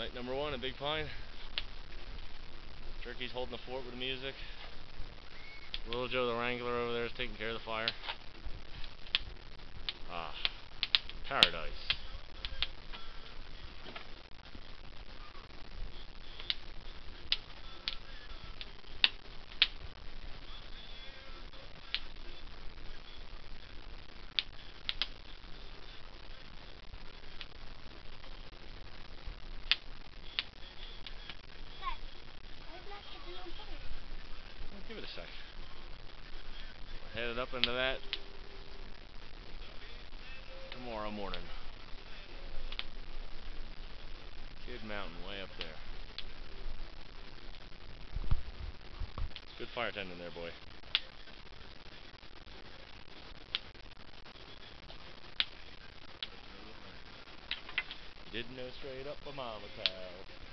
Night number 1 at Big Pine. Jerky's holding the fort with the music. Little Joe the Wrangler over there is taking care of the fire. Ah, paradise. Give it a sec. Headed up into that tomorrow morning. Good mountain way up there. Good fire tending there, boy. Didn't know straight up a mama cow.